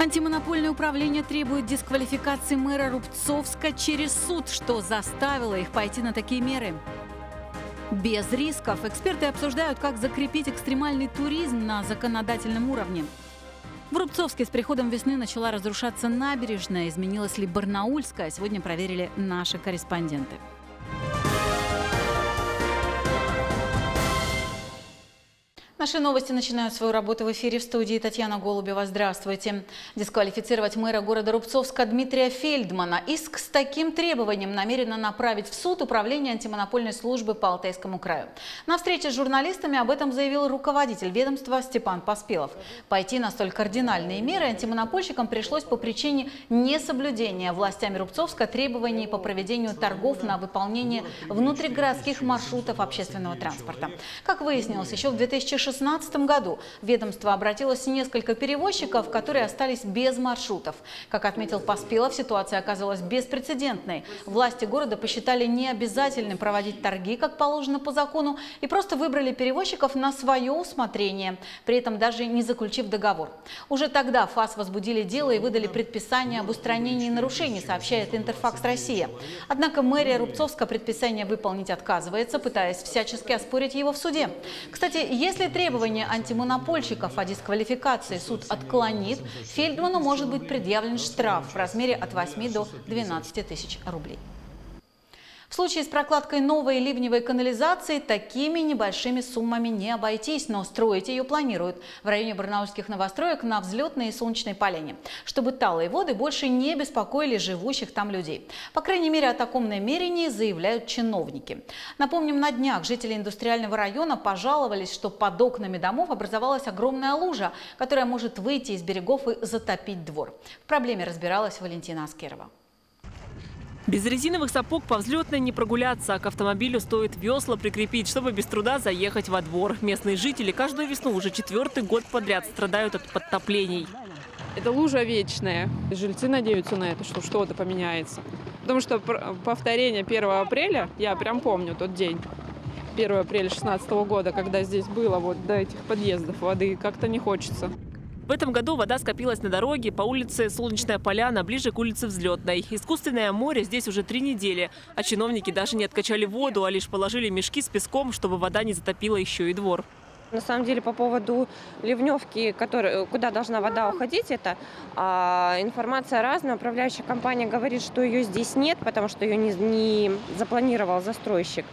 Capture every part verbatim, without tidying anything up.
Антимонопольное управление требует дисквалификации мэра Рубцовска через суд, что заставило их пойти на такие меры. Без рисков. Эксперты обсуждают, как закрепить экстремальный туризм на законодательном уровне. В Рубцовске с приходом весны начала разрушаться набережная. Изменилась ли Барнаульская? Сегодня проверили наши корреспонденты. Наши новости начинают свою работу в эфире. В студии Татьяна Голубева. Здравствуйте. Дисквалифицировать мэра города Рубцовска Дмитрия Фельдмана. Иск с таким требованием намерено направить в суд Управление антимонопольной службы по Алтайскому краю. На встрече с журналистами об этом заявил руководитель ведомства Степан Поспелов. Пойти на столь кардинальные меры антимонопольщикам пришлось по причине несоблюдения властями Рубцовска требований по проведению торгов на выполнение внутригородских маршрутов общественного транспорта. Как выяснилось, еще в две тысячи шестнадцатом В две тысячи шестнадцатом году ведомство обратилось несколько перевозчиков, которые остались без маршрутов. Как отметил Поспелов, ситуация оказалась беспрецедентной. Власти города посчитали необязательным проводить торги, как положено по закону, и просто выбрали перевозчиков на свое усмотрение, при этом даже не заключив договор. Уже тогда ФАС возбудили дело и выдали предписание об устранении нарушений, сообщает Интерфакс Россия. Однако мэрия Рубцовска предписание выполнить отказывается, пытаясь всячески оспорить его в суде. Кстати, если требования антимонопольщиков о дисквалификации суд отклонит, Фельдману может быть предъявлен штраф в размере от восьми до двенадцати тысяч рублей. В случае с прокладкой новой ливневой канализации такими небольшими суммами не обойтись, но строить ее планируют в районе барнаульских новостроек на Взлетной и Солнечной поляне, чтобы талые воды больше не беспокоили живущих там людей. По крайней мере, о таком намерении заявляют чиновники. Напомним, на днях жители индустриального района пожаловались, что под окнами домов образовалась огромная лужа, которая может выйти из берегов и затопить двор. В проблеме разбиралась Валентина Аскерова. Без резиновых сапог по Взлетной не прогуляться, а к автомобилю стоит весла прикрепить, чтобы без труда заехать во двор. Местные жители каждую весну уже четвертый год подряд страдают от подтоплений. Это лужа вечная. Жильцы надеются на это, что что-то поменяется. Потому что повторение первого апреля, я прям помню тот день, первого апреля две тысячи шестнадцатого года, когда здесь было вот до этих подъездов воды, как-то не хочется. В этом году вода скопилась на дороге по улице Солнечная поляна, ближе к улице Взлетной. Искусственное море здесь уже три недели, а чиновники даже не откачали воду, а лишь положили мешки с песком, чтобы вода не затопила еще и двор. На самом деле, по поводу ливневки, который, куда должна вода уходить, это а, информация разная. Управляющая компания говорит, что ее здесь нет, потому что ее не, не запланировал застройщик.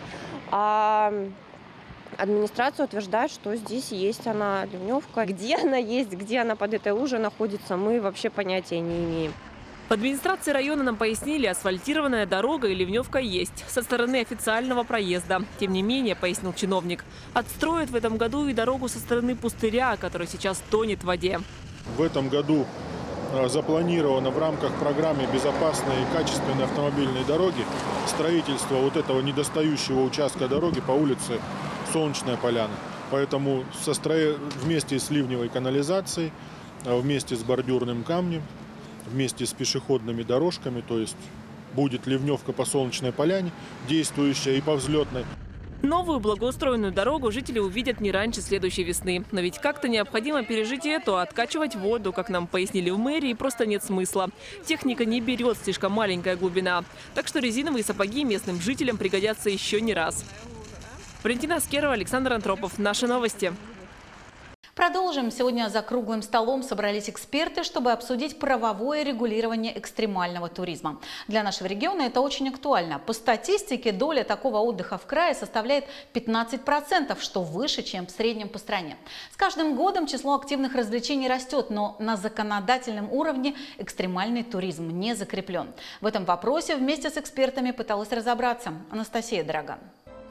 А администрация утверждает, что здесь есть она, ливневка. Где она есть, где она под этой лужей находится, мы вообще понятия не имеем. В администрации района нам пояснили, асфальтированная дорога и ливневка есть со стороны официального проезда. Тем не менее, пояснил чиновник, отстроят в этом году и дорогу со стороны пустыря, который сейчас тонет в воде. В этом году запланировано в рамках программы «Безопасные и качественные автомобильные дороги» строительство вот этого недостающего участка дороги по улице Солнечная поляна. Поэтому состро... вместе с ливневой канализацией, вместе с бордюрным камнем, вместе с пешеходными дорожками, то есть будет ливневка по Солнечной поляне, действующая, и по Взлетной. Новую благоустроенную дорогу жители увидят не раньше следующей весны. Но ведь как-то необходимо пережить и эту, откачивать воду, как нам пояснили в мэрии, просто нет смысла. Техника не берет, слишком маленькая глубина. Так что резиновые сапоги местным жителям пригодятся еще не раз. Валентина Аскерова, Александр Антропов. Наши новости. Продолжим. Сегодня за круглым столом собрались эксперты, чтобы обсудить правовое регулирование экстремального туризма. Для нашего региона это очень актуально. По статистике, доля такого отдыха в крае составляет пятнадцать процентов, что выше, чем в среднем по стране. С каждым годом число активных развлечений растет, но на законодательном уровне экстремальный туризм не закреплен. В этом вопросе вместе с экспертами пыталась разобраться Анастасия Драган.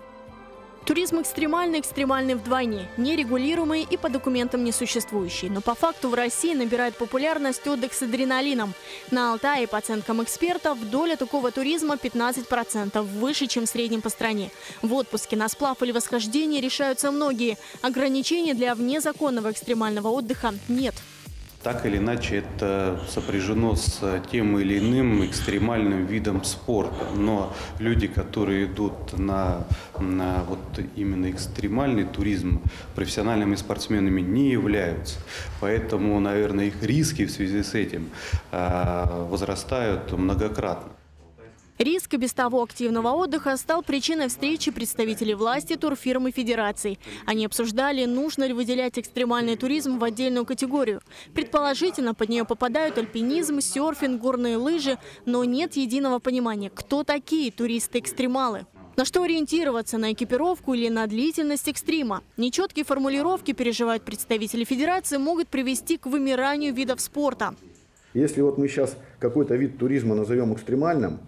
Туризм экстремальный, экстремальный вдвойне, нерегулируемый и по документам несуществующий. Но по факту в России набирает популярность отдых с адреналином. На Алтае, по оценкам экспертов, доля такого туризма пятнадцать процентов, выше, чем в среднем по стране. В отпуске на сплав или восхождение решаются многие. Ограничений для внезаконного экстремального отдыха нет. Так или иначе это сопряжено с тем или иным экстремальным видом спорта. Но люди, которые идут на, на вот именно экстремальный туризм, профессиональными спортсменами не являются. Поэтому, наверное, их риски в связи с этим э, возрастают многократно. Риск без того активного отдыха стал причиной встречи представителей власти, турфирм и федераций. Они обсуждали, нужно ли выделять экстремальный туризм в отдельную категорию. Предположительно, под нее попадают альпинизм, серфинг, горные лыжи, но нет единого понимания, кто такие туристы-экстремалы. На что ориентироваться, на экипировку или на длительность экстрима? Нечеткие формулировки, переживают представители федерации, могут привести к вымиранию видов спорта. Если вот мы сейчас какой-то вид туризма назовем экстремальным,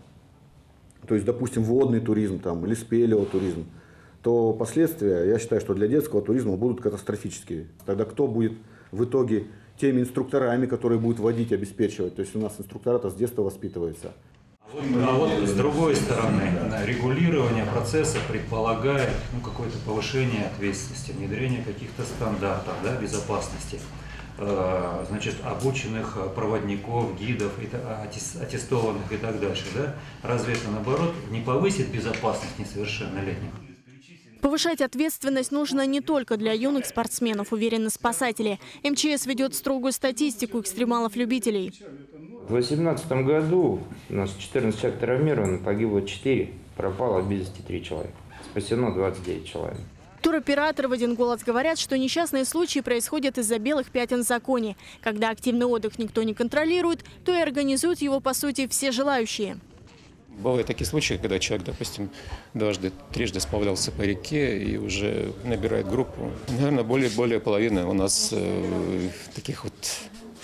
то есть, допустим, водный туризм там, или спелеотуризм, то последствия, я считаю, что для детского туризма будут катастрофические. Тогда кто будет в итоге теми инструкторами, которые будут водить, обеспечивать? То есть у нас инструктора-то с детства воспитывается. А вот с другой стороны, регулирование процесса предполагает ну, какое-то повышение ответственности, внедрение каких-то стандартов, да, безопасности. Значит, обученных проводников, гидов, аттестованных и так дальше. Да? Разве это, наоборот, не повысит безопасность несовершеннолетних? Повышать ответственность нужно не только для юных спортсменов, уверены спасатели. эм че эс ведет строгую статистику экстремалов-любителей. В две тысячи восемнадцатом году у нас четырнадцать человек травмировано, погибло четыре, пропало без вести три человека. Спасено двадцать девять человек. Туроператоры в один голос говорят, что несчастные случаи происходят из-за белых пятен в законе. Когда активный отдых никто не контролирует, то и организуют его, по сути, все желающие. Бывают такие случаи, когда человек, допустим, дважды, трижды сплавлялся по реке и уже набирает группу. Наверное, более, более половины у нас э, таких вот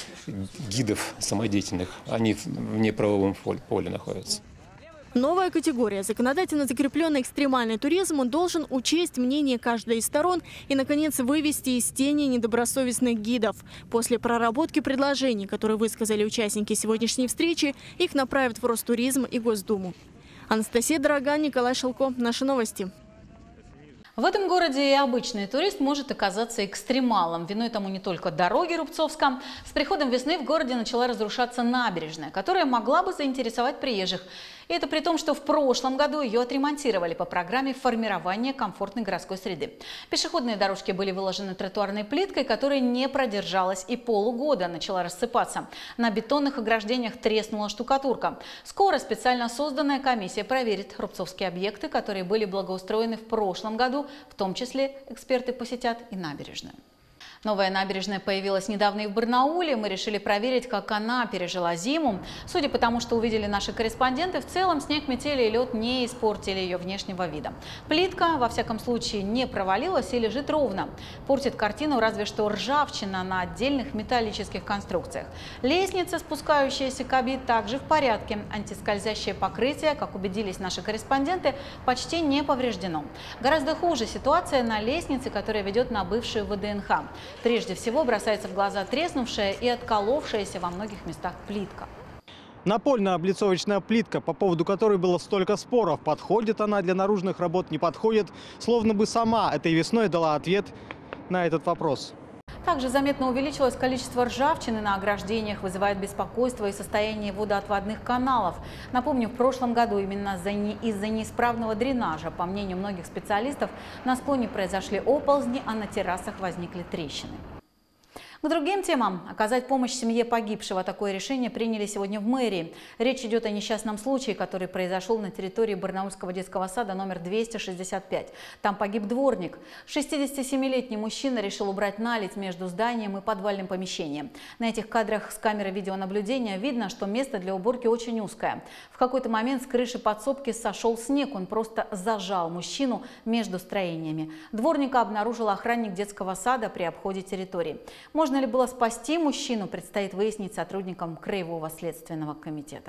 гидов самодеятельных. Они в неправовом поле находятся. Новая категория, законодательно закрепленный экстремальный туризм, он должен учесть мнение каждой из сторон и, наконец, вывести из тени недобросовестных гидов. После проработки предложений, которые высказали участники сегодняшней встречи, их направят в Ростуризм и Госдуму. Анастасия Дорога, Николай Шелко. Наши новости. В этом городе и обычный турист может оказаться экстремалом. Виной тому не только дороги Рубцовска. С приходом весны в городе начала разрушаться набережная, которая могла бы заинтересовать приезжих. И это при том, что в прошлом году ее отремонтировали по программе формирования комфортной городской среды. Пешеходные дорожки были выложены тротуарной плиткой, которая не продержалась и полугода, начала рассыпаться. На бетонных ограждениях треснула штукатурка. Скоро специально созданная комиссия проверит рубцовские объекты, которые были благоустроены в прошлом году. В том числе эксперты посетят и набережную. Новая набережная появилась недавно и в Барнауле. Мы решили проверить, как она пережила зиму. Судя по тому, что увидели наши корреспонденты, в целом снег, метели и лед не испортили ее внешнего вида. Плитка, во всяком случае, не провалилась и лежит ровно. Портит картину разве что ржавчина на отдельных металлических конструкциях. Лестница, спускающаяся к Оби, также в порядке. Антискользящее покрытие, как убедились наши корреспонденты, почти не повреждено. Гораздо хуже ситуация на лестнице, которая ведет на бывшую вэ дэ эн ха. Прежде всего бросается в глаза треснувшая и отколовшаяся во многих местах плитка. Напольно-облицовочная плитка, по поводу которой было столько споров, подходит она для наружных работ, не подходит, словно бы сама этой весной дала ответ на этот вопрос. Также заметно увеличилось количество ржавчины на ограждениях, вызывает беспокойство и состояние водоотводных каналов. Напомню, в прошлом году именно из-за неисправного дренажа, по мнению многих специалистов, на склоне произошли оползни, а на террасах возникли трещины. К другим темам. Оказать помощь семье погибшего. Такое решение приняли сегодня в мэрии. Речь идет о несчастном случае, который произошел на территории Барнаульского детского сада номер двести шестьдесят пять. Там погиб дворник. шестидесятисемилетний мужчина решил убрать наледь между зданием и подвальным помещением. На этих кадрах с камеры видеонаблюдения видно, что место для уборки очень узкое. В какой-то момент с крыши подсобки сошел снег. Он просто зажал мужчину между строениями. Дворника обнаружил охранник детского сада при обходе территории. Можно ли было спасти мужчину, предстоит выяснить сотрудникам Краевого следственного комитета.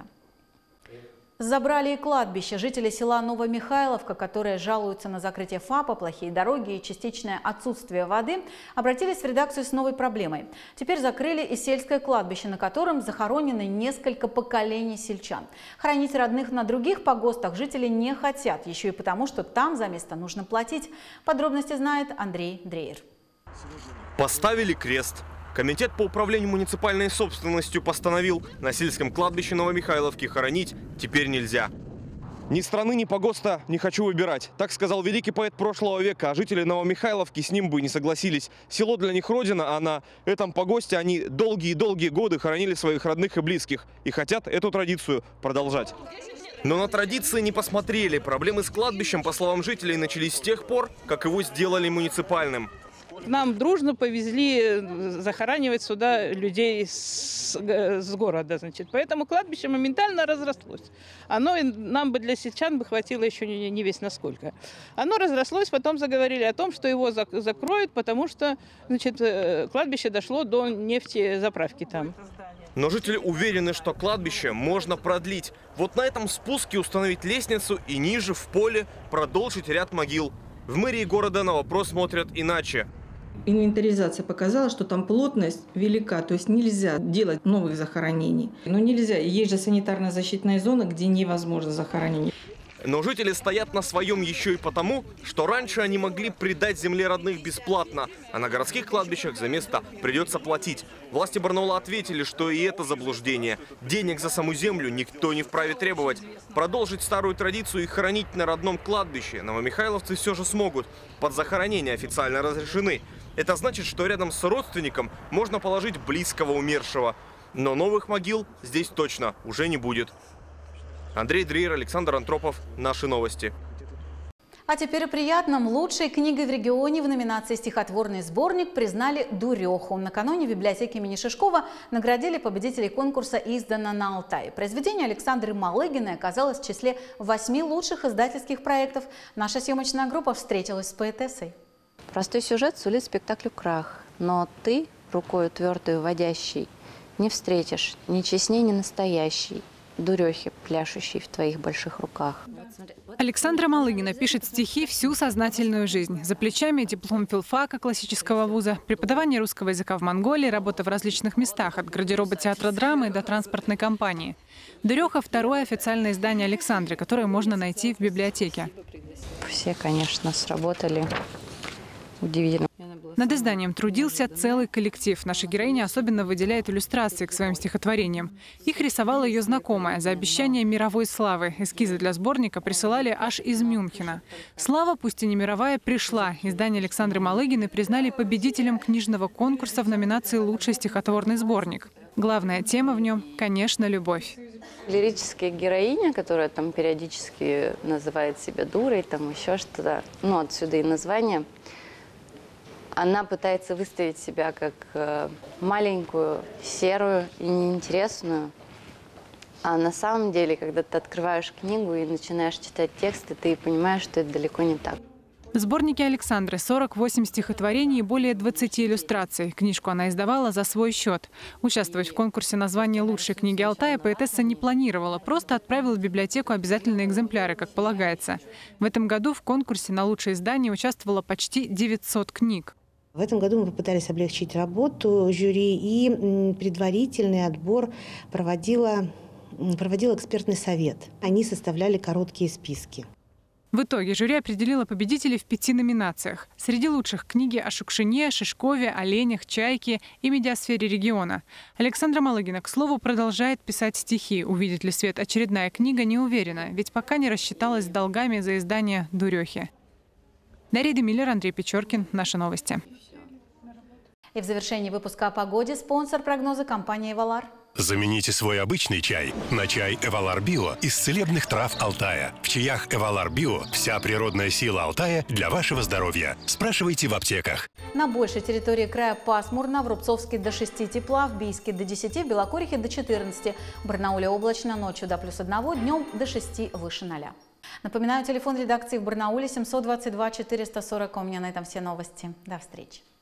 Забрали и кладбище. Жители села Новомихайловка, которые жалуются на закрытие ФАПа, плохие дороги и частичное отсутствие воды, обратились в редакцию с новой проблемой. Теперь закрыли и сельское кладбище, на котором захоронены несколько поколений сельчан. Хоронить родных на других погостах жители не хотят, еще и потому, что там за место нужно платить. Подробности знает Андрей Дрейер. Поставили крест. Комитет по управлению муниципальной собственностью постановил, на сельском кладбище Новомихайловки хоронить теперь нельзя. Ни страны, ни погоста не хочу выбирать. Так сказал великий поэт прошлого века, а жители Новомихайловки с ним бы не согласились. Село для них родина, а на этом погосте они долгие-долгие годы хоронили своих родных и близких. И хотят эту традицию продолжать. Но на традиции не посмотрели. Проблемы с кладбищем, по словам жителей, начались с тех пор, как его сделали муниципальным. Нам дружно повезли захоранивать сюда людей с, с города, значит. Поэтому кладбище моментально разрослось. Оно нам бы для сельчан бы хватило еще не, не весь насколько. Оно разрослось, потом заговорили о том, что его закроют, потому что, значит, кладбище дошло до нефтезаправки там. Но жители уверены, что кладбище можно продлить. Вот на этом спуске установить лестницу и ниже, в поле, продолжить ряд могил. В мэрии города на вопрос смотрят иначе. Инвентаризация показала, что там плотность велика, то есть нельзя делать новых захоронений. Но нельзя, есть же санитарно-защитная зона, где невозможно захоронение. Но жители стоят на своем еще и потому, что раньше они могли предать земле родных бесплатно, а на городских кладбищах за место придется платить. Власти Барнаула ответили, что и это заблуждение. Денег за саму землю никто не вправе требовать. Продолжить старую традицию и хоронить на родном кладбище новомихайловцы все же смогут. Под захоронение официально разрешены. Это значит, что рядом с родственником можно положить близкого умершего. Но новых могил здесь точно уже не будет. Андрей Дрейер, Александр Антропов. Наши новости. А теперь о приятном. Лучшей книгой в регионе в номинации «Стихотворный сборник» признали «Дуреху». Накануне в библиотеке имени Шишкова наградили победителей конкурса «Издано на Алтае». Произведение Александры Малыгиной оказалось в числе восьми лучших издательских проектов. Наша съемочная группа встретилась с поэтессой. Простой сюжет сулит спектаклю крах, но ты, рукою твердой водящей, не встретишь ни честней, ни настоящей дурехи, пляшущей в твоих больших руках. Александра Малыгина пишет стихи всю сознательную жизнь. За плечами диплом филфака классического вуза, преподавание русского языка в Монголии, работа в различных местах, от гардероба театра драмы до транспортной компании. «Дуреха» – второе официальное издание Александры, которое можно найти в библиотеке. Все, конечно, сработали. Удивительно. Над изданием трудился целый коллектив. Наша героиня особенно выделяет иллюстрации к своим стихотворениям. Их рисовала ее знакомая. За обещание мировой славы эскизы для сборника присылали аж из Мюнхена. Слава, пусть и не мировая, пришла. Издание Александры Малыгиной признали победителем книжного конкурса в номинации «Лучший стихотворный сборник». Главная тема в нем, конечно, любовь. Лирическая героиня, которая там периодически называет себя дурой, там еще что-то, ну отсюда и название. Она пытается выставить себя как маленькую, серую и неинтересную. А на самом деле, когда ты открываешь книгу и начинаешь читать тексты, ты понимаешь, что это далеко не так. В сборнике Александры сорок восемь стихотворений и более двадцати иллюстраций. Книжку она издавала за свой счет. Участвовать в конкурсе на звание лучшей книги Алтая поэтесса не планировала, просто отправила в библиотеку обязательные экземпляры, как полагается. В этом году в конкурсе на лучшее издание участвовало почти девятьсот книг. В этом году мы попытались облегчить работу жюри, и предварительный отбор проводила, проводил экспертный совет. Они составляли короткие списки. В итоге жюри определило победителей в пяти номинациях. Среди лучших книги о Шукшине, Шишкове, оленях, чайке и медиасфере региона. Александра Малыгина, к слову, продолжает писать стихи. Увидит ли свет очередная книга, не уверена, ведь пока не рассчиталась с долгами за издание «Дурехи». Дарья Демиллер, Андрей Печоркин. Наши новости. И в завершении выпуска о погоде спонсор прогноза компания «Эвалар». Замените свой обычный чай на чай «Эвалар Био» из целебных трав Алтая. В чаях «Эвалар Био» вся природная сила Алтая для вашего здоровья. Спрашивайте в аптеках. На большей территории края пасмурно. В Рубцовске до шести тепла, в Бийске до десяти, в Белокорихе до четырнадцати. В Барнауле облачно, ночью до плюс одного, днем до шести, выше ноля. Напоминаю, телефон редакции в Барнауле семьсот двадцать два четыреста сорок. У меня на этом все новости. До встречи.